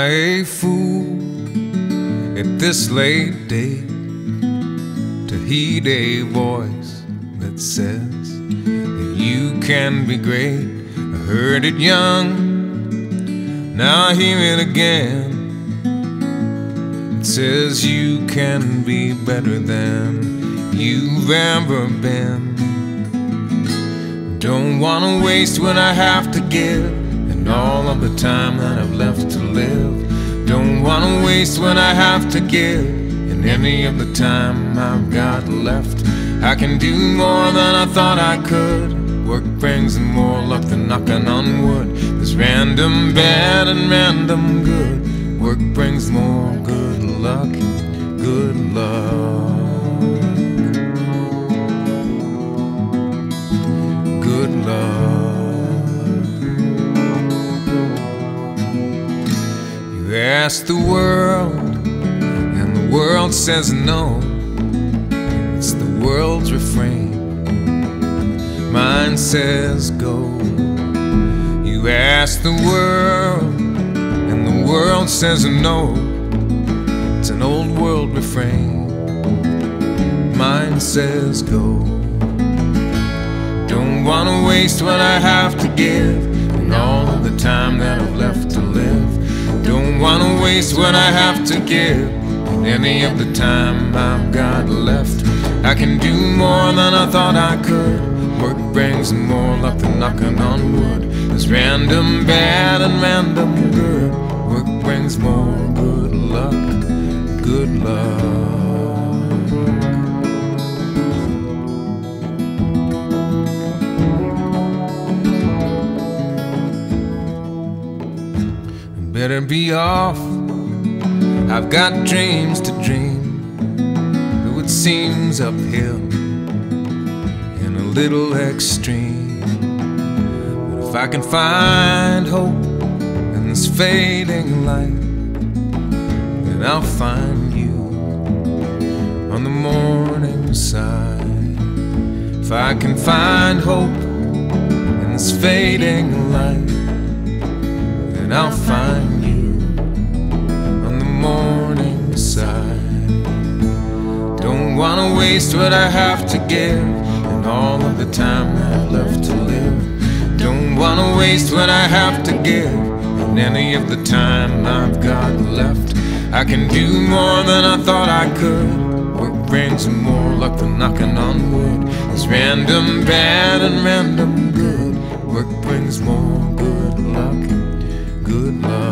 I a fool at this late date to heed a voice that says that you can be great? I heard it young, now I hear it again. It says you can be better than you've ever been. Don't wanna waste what I have to give and all of the time that I've left to live. Don't wanna waste what I have to give and any of the time I've got left. I can do more than I thought I could. Work brings more luck than knocking on wood. There's random bad and random good. Work brings more good luck, good luck, good luck. You ask the world and the world says no. It's the world's refrain. Mine says go. You ask the world and the world says no. It's an old world refrain. Mine says go. Don't wanna waste what I have to give and all of the time that I've left to live. Don't wanna waste what I have to give and any of the time I've got left. I can do more than I thought I could. Work brings more luck than knocking on wood. There's random bad and random good. Work brings more good luck, good luck. I better be off. I've got dreams to dream, though it seems uphill and a little extreme. But if I can find hope in this fading light, then I'll find you on the morning side. If I can find hope in this fading light, then I'll find you on the morning side. Don't wanna waste what I have to give and all of the time that I've left to live. Don't wanna waste what I have to give and any of the time I've got left. I can do more than I thought I could. Work brings more luck than knocking on wood. There's random bad and random good. Work brings more good luck, good luck.